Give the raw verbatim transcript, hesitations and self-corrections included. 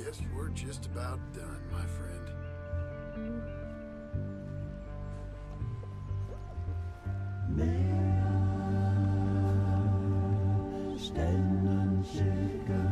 guess we're just about done, my friend. Meer, Ständen, Schilke.